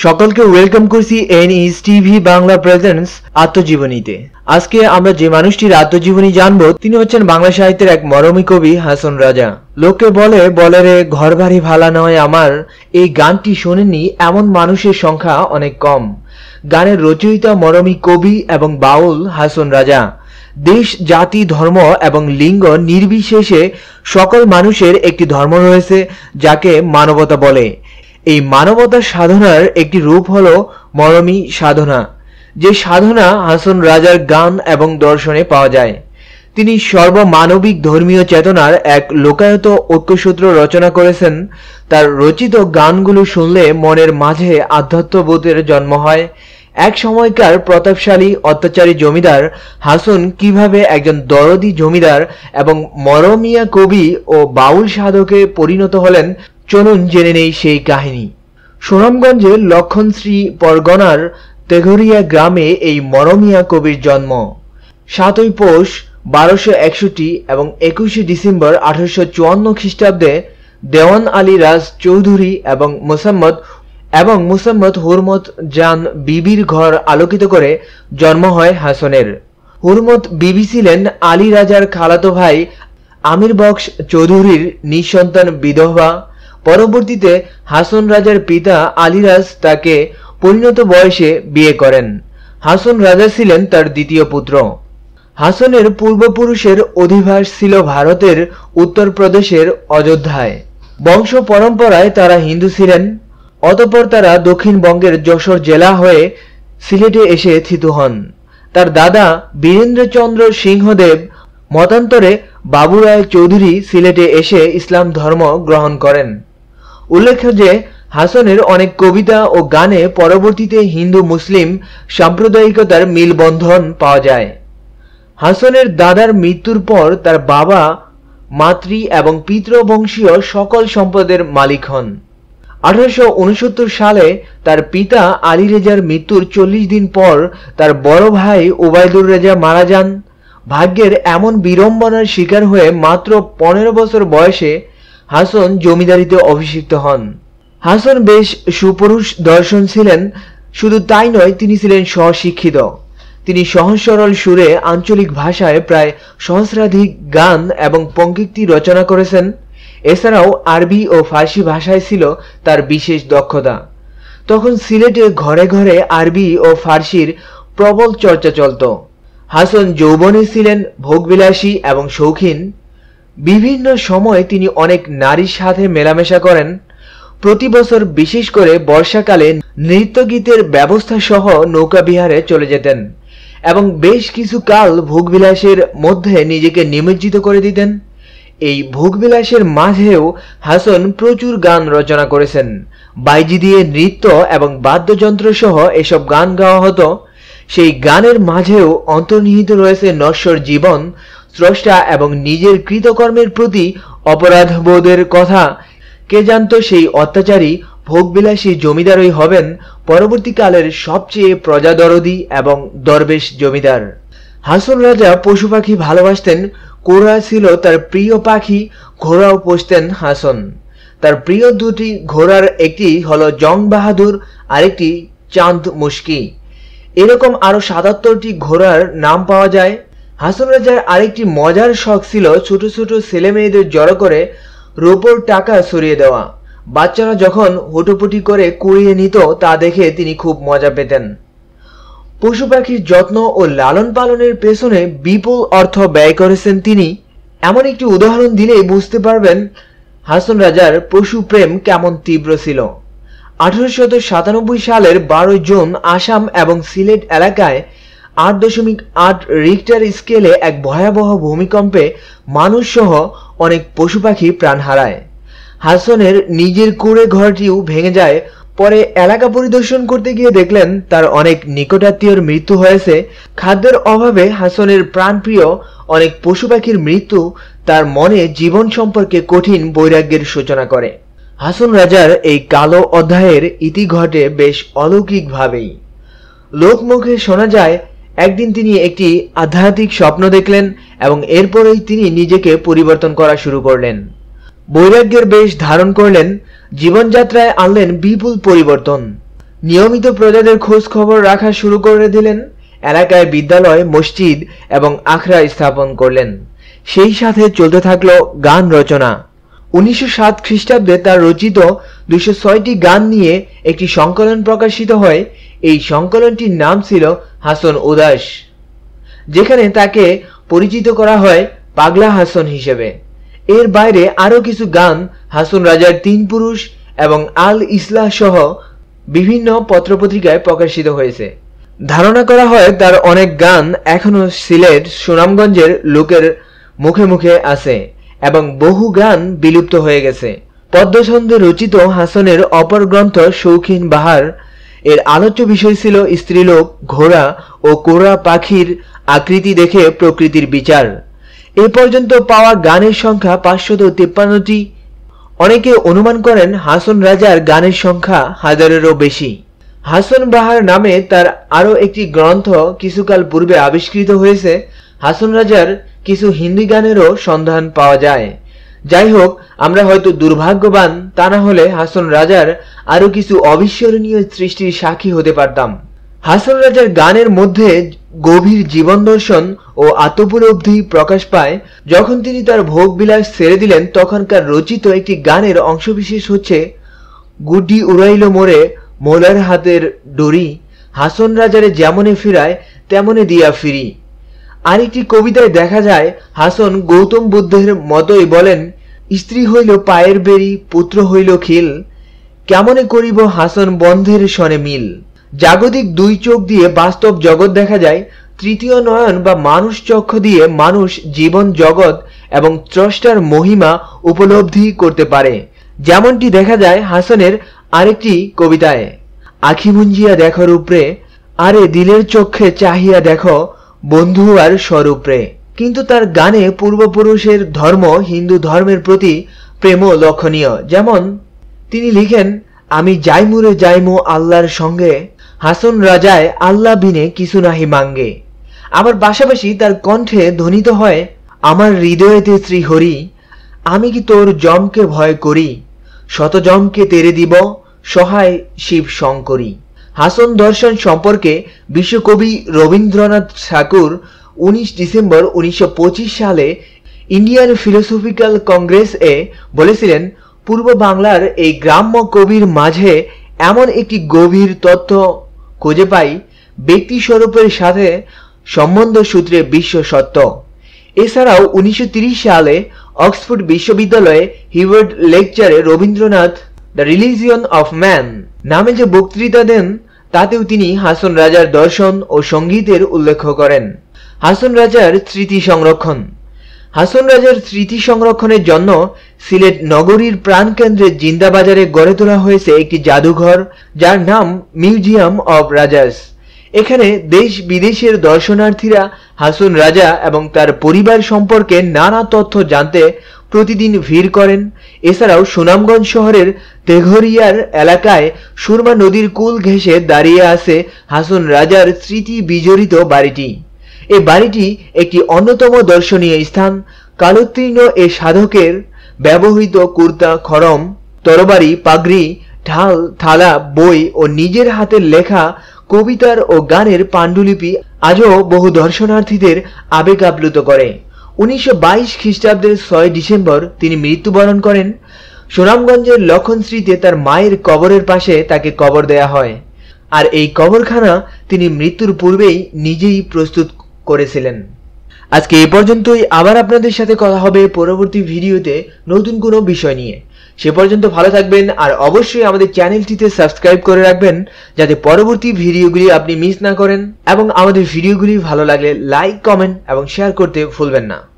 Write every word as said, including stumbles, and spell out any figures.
সকলকে ওয়েলকাম করছি এনইস টিভি বাংলা প্রেজেন্টস আত্মজীবনীতে। আজকে আমরা যে মানুষটির আত্মজীবনী জানবো তিনি হচ্ছেন বাংলা সাহিত্যের এক মরমী কবি হাসন রাজা। লোকে বলে বলে রে ঘর বাড়ি ভালা নয় আমার, এই গানটি শোনেননি এমন মানুষের সংখ্যা অনেক কম। গানের রচয়িতা মরমী কবি এবং বাউল হাসন রাজা। দেশ, জাতি, ধর্ম এবং লিঙ্গ নির্বিশেষে সকল মানুষের একটি ধর্ম রয়েছে যাকে মানবতা বলে। এই মানবতা সাধনার একটি রূপ হলো মরমী সাধনা, যে সাধনা হাসন রাজার গান এবং দর্শনে পাওয়া যায়। তিনি সর্বমানবিক ধর্মীয় চেতনার এক লোকায়ত ঐক্যসূত্র রচনা করেছেন। তার রচিত গানগুলো শুনলে মনের মাঝে আধ্যাত্মবোধের জন্ম হয়। এক সময়কার প্রতাপশালী অত্যাচারী জমিদার হাসন কিভাবে একজন দরদি জমিদার এবং মরমিয়া কবি ও বাউল সাধকে পরিণত হলেন, চলুন জেনে নেই সেই কাহিনী। সুনামগঞ্জের লক্ষণশ্রী পরগনার তেঘরিয়া গ্রামে এই মরমিয়া কবির জন্ম। সাতই পৌষ বারোশো একষট্টি এবং একুশে ডিসেম্বর আঠারোশো চুয়ান্ন খ্রিস্টাব্দে দেওয়ান আলী রাজ চৌধুরী এবং মুসাম্মদ এবং মুসাম্মদ হুরমত জান বিবির ঘর আলোকিত করে জন্ম হয় হাসনের। হুরমত বিবি ছিলেন আলী রাজার খালাতো ভাই আমির বক্স চৌধুরীর নিঃসন্তান বিধবা। পরবর্তীতে হাসন রাজার পিতা আলীরাজ তাকে পরিণত বয়সে বিয়ে করেন। হাসন রাজা ছিলেন তার দ্বিতীয় পুত্র। হাসনের পূর্বপুরুষের অধিবাস ছিল ভারতের উত্তরপ্রদেশের অযোধ্যায়। বংশ পরম্পরায় তারা হিন্দু ছিলেন। অতঃপর তারা দক্ষিণবঙ্গের যশোর জেলা হয়ে সিলেটে এসে থিত হন। তার দাদা বীরেন্দ্রচন্দ্র সিংহদেব মতান্তরে বাবুরায় চৌধুরী সিলেটে এসে ইসলাম ধর্ম গ্রহণ করেন। উল্লেখ্য যে হাসনের অনেক কবিতা ও গানে পরবর্তীতে হিন্দু মুসলিম সাম্প্রদায়িকতার মিলবন্ধন পাওয়া যায়। হাসনের দাদার মৃত্যুর পর তার বাবা মাতৃ এবং পিতৃবংশীয় সকল সম্পদের মালিক হন। আঠারোশো উনসত্তর সালে তার পিতা আলী রেজার মৃত্যুর চল্লিশ দিন পর তার বড় ভাই ওবায়দুর রেজা মারা যান। ভাগ্যের এমন বিড়ম্বনার শিকার হয়ে মাত্র পনেরো বছর বয়সে হাসন জমিদারিতে অভিষিক্ত হন। হাসন বেশ সুপুরুষ দর্শন ছিলেন। শুধু তাই নয়, তিনি ছিলেন স্বশিক্ষিত। তিনি সহজ সরল সুরে আঞ্চলিক ভাষায় প্রায় সহস্রাধিক গান এবং পঙ্ক্তিটি রচনা করেছেন। এছাড়াও আরবি ও ফার্সি ভাষায় ছিল তার বিশেষ দক্ষতা। তখন সিলেটে ঘরে ঘরে আরবি ও ফার্সির প্রবল চর্চা চলত। হাসন যৌবনে ছিলেন ভোগবিলাসী এবং শৌখিন। বিভিন্ন সময় তিনি অনেক নারীর সাথে মেলামেশা করেন। প্রতি বছর বিশেষ করে বর্ষাকালে নৃত্যগীতের ব্যবস্থা সহ নৌকাবিহারে চলে যেতেন এবং বেশ কিছু কাল ভোগবিলাসের মধ্যে নিজেকে নিমজ্জিত করে দিতেন। এই ভোগবিলাসের মাঝেও হাসন প্রচুর গান রচনা করেছেন। বাইজি দিয়ে নৃত্য এবং বাদ্যযন্ত্র সহ এসব গান গাওয়া হতো। সেই গানের মাঝেও অন্তর্নিহিত রয়েছে নশ্বর জীবন, স্রষ্টা এবং নিজের কৃতকর্মের প্রতি অপরাধবোধের কথা। কে জানত সেই অত্যাচারী ভোগবিলাসী জমিদারই হবেন পরবর্তীকালের সবচেয়ে প্রজাদরদি এবং দরবেশ জমিদার। হাসন রাজা পশু পাখি ভালোবাসতেন। কোরা ছিল তার প্রিয় পাখি। ঘোড়াও পুষতেন হাসন। তার প্রিয় দুটি ঘোড়ার একটি হলো জং বাহাদুর, আরেকটি চাঁদ মুশকি। এরকম আরো সাতাত্তরটি ঘোড়ার নাম পাওয়া যায়। হাসন রাজার আরেকটি মজার শখ ছিল ছোট ছোট ছেলে মেয়েদের জড়ো করে রূপোর টাকা সরিয়ে দেওয়া। বাচ্চারা যখন হুটোপুটি করে কুড়িয়ে নিত তা দেখে তিনি খুব মজা পেতেন। পশু পাখির যত্ন ও লালন পালনের পেছনে বিপুল অর্থ ব্যয় করেছেন তিনি। এমন একটি উদাহরণ দিলেই বুঝতে পারবেন হাসন রাজার পশু প্রেম কেমন তীব্র ছিল। আঠারোশত সাতানব্বই সালের বারোই জুন আসাম এবং সিলেট এলাকায় আট দশমিক আট রিক্টার স্কেলে এক ভয়াবহ ভূমিকম্পে মানুষ সহ অনেক পশু পাখি প্রাণ হারায়। হাসনের নিজের কুঁড়ে ঘরটিও ভেঙে যায়। পরে এলাকা পরিদর্শন করতে গিয়ে দেখলেন তার অনেক নিকটাত্মীয়র মৃত্যু হয়েছে। খাদ্যের অভাবে হাসনের প্রাণপ্রিয় অনেক পশু পাখির মৃত্যু তার মনে জীবন সম্পর্কে কঠিন বৈরাগ্যের সূচনা করে। হাসন রাজার এই কালো অধ্যায়ের ইতি ঘটে বেশ অলৌকিকভাবেই। লোকমুখে শোনা যায় একদিন তিনি একটি আধ্যাত্মিক স্বপ্ন দেখলেন এবং এরপরেই তিনি নিজেকে পরিবর্তন করা শুরু করলেন। বৈরাগ্যের বেশ ধারণ করলেন। জীবনযাত্রায় আনলেন বিপুল পরিবর্তন। নিয়মিত প্রজাদের খোঁজ খবর রাখা শুরু করে দিলেন, এলাকায় বিদ্যালয়, মসজিদ এবং আখড়া স্থাপন করলেন। সেই সাথে চলতে থাকলো গান রচনা। উনিশশো সাত খ্রিস্টাব্দে তার রচিত দুইশো ছয়টি গান নিয়ে একটি সংকলন প্রকাশিত হয়। এই সংকলনটির নাম ছিল হাসন উদাস, যেখানে তাকে পরিচিত করা হয় পাগলা হাসন হিসেবে। এর বাইরে আরও কিছু গান হাসন রাজার তিন পুরুষ এবং আল ইসলাহ সহ বিভিন্ন পত্রপত্রিকায় প্রকাশিত হয়েছে। ধারণা করা হয় তার অনেক গান এখনো সিলেট, সুনামগঞ্জের লোকের মুখে মুখে আছে এবং বহু গান বিলুপ্ত হয়ে গেছে। পদ্মছন্দে রচিত হাসনের অপর গ্রন্থ শৌখিন বাহার এর আলোচ্য বিষয় ছিল স্ত্রীলোক, ঘোড়া ও কোরা পাখির আকৃতি দেখে প্রকৃতির বিচার। এ পর্যন্ত পাওয়া গানের সংখ্যা পাঁচশত তিপ্পান্নটি। অনেকে অনুমান করেন হাসন রাজার গানের সংখ্যা হাজারেরও বেশি। হাসন বাহার নামে তার আরও একটি গ্রন্থ কিছুকাল পূর্বে আবিষ্কৃত হয়েছে। হাসন রাজার কিছু হিন্দি গানেরও সন্ধান পাওয়া যায়। যাই হোক, আমরা হয়তো দুর্ভাগ্যবান, তা না হলে হাসন রাজার আরও কিছু অবিস্মরণীয় সৃষ্টির সাক্ষী হতে পারতাম। হাসন রাজার গানের মধ্যে গভীর জীবন দর্শন ও আত্মোপলব্ধি প্রকাশ পায়। যখন তিনি তার ভোগ বিলাস ছেড়ে দিলেন, তখনকার রচিত একটি গানের অংশবিশেষ হচ্ছে গুড্ডি উড়াইল মোরে মোলার হাতের ডরি, হাসন রাজারে যেমনে ফিরায় তেমনে দিয়া ফিরি। আরেকটি কবিতায় দেখা যায় হাসন গৌতম বুদ্ধের মতোই বলেন, স্ত্রী হইল পায়ের বেরি, পুত্র হইল খিল, কেমনে করিব হাসন বন্ধের সনে মিল। জাগতিক দুই চোখ দিয়ে বাস্তব জগৎ দেখা যায়, তৃতীয় নয়ন বা মানুষ চক্ষু দিয়ে মানুষ জীবন জগৎ এবং স্রষ্টার মহিমা উপলব্ধি করতে পারে। যেমনটি দেখা যায় হাসনের আরেকটি কবিতায়, আখি মুঞ্জিয়া দেখো রূপরে, আরে দিলের চক্ষে চাহিয়া দেখো বন্ধু আর স্বরূপরে। কিন্তু তার গানে পূর্বপুরুষের ধর্ম, হিন্দু ধর্মের প্রতি প্রেমও লক্ষণীয়। যেমন তিনি লিখেন, আমি যাইমুরে যাইমু আল্লাহর সঙ্গে, হাসন রাজায় আল্লাহ বিনে কিছু নাহি মাঙ্গে। আবার পাশাপাশি তার কণ্ঠে ধ্বনিত হয়, আমার হৃদয়েতে শ্রীহরি, আমি কি তোর জমকে ভয় করি, শত জমকে তেরে দিব সহায় শিব শঙ্করী। হাসন দর্শন সম্পর্কে বিশ্বকবি রবীন্দ্রনাথ ঠাকুর উনিশ ডিসেম্বর উনিশশো পঁচিশ সালে ইন্ডিয়ান ফিলোসফিক্যাল কংগ্রেস এ বলেছিলেন, পূর্ব বাংলার এই গ্রাম্য কবির মাঝে এমন একটি গভীর তত্ত্ব খুঁজে পাই, ব্যক্তি স্বরূপের সাথে সম্বন্ধ সূত্রে বিশ্ব সত্য। এছাড়াও উনিশশো তিরিশ সালে অক্সফোর্ড বিশ্ববিদ্যালয়ে হিওয়ার্ড লেকচারে Rabindranath the religion of man নামে যে বক্তৃতা দেন, তাতেও তিনি হাসন রাজার দর্শন ও সঙ্গীতের উল্লেখ করেন। হাসন রাজার স্মৃতি সংরক্ষণ। হাসন রাজার স্মৃতি সংরক্ষণের জন্য সিলেট নগরীর প্রাণকেন্দ্রে জিন্দাবাজারে গড়ে তোলা হয়েছে একটি জাদুঘর, যার নাম মিউজিয়াম অব রাজাস। এখানে দেশ বিদেশের দর্শনার্থীরা হাসন রাজা এবং তার পরিবার সম্পর্কে নানা তথ্য জানতে প্রতিদিন ভিড় করেন। এছাড়াও সুনামগঞ্জ শহরের তেঘরিয়ার এলাকায় সুরমা নদীর কূল ঘেঁষে দাঁড়িয়ে আছে হাসন রাজার স্মৃতি বিজড়িত বাড়িটি। এই বাড়িটি একটি অন্যতম দর্শনীয় স্থান। কালোত্তীর্ণ এ সাধকের ব্যবহৃত কুর্তা, খড়ম, তরবারি, পাগড়ি, ঢাল, থালা, বই ও নিজের হাতের লেখা কবিতার ও গানের পাণ্ডুলিপি আজও বহু দর্শনার্থীদের আবেগ আপ্লুত করে। উনিশশো বাইশ খ্রিস্টাব্দের ছয় ডিসেম্বর তিনি মৃত্যুবরণ করেন। সুনামগঞ্জের লক্ষণশ্রীতে তার মায়ের কবরের পাশে তাকে কবর দেয়া হয়, আর এই কবরখানা তিনি মৃত্যুর পূর্বেই নিজেই প্রস্তুত করেছিলেন। আজকে এই পর্যন্তই। আবার আপনাদের সাথে কথা হবে পরবর্তী ভিডিওতে নতুন কোনো বিষয় নিয়ে। সে পর্যন্ত ভালো থাকবেন, আর অবশ্যই আমাদের চ্যানেলটিতে সাবস্ক্রাইব করে রাখবেন যাতে পরবর্তী ভিডিওগুলি আপনি মিস না করেন, এবং আমাদের ভিডিওগুলি ভালো লাগলে লাইক, কমেন্ট এবং শেয়ার করতে ভুলবেন না।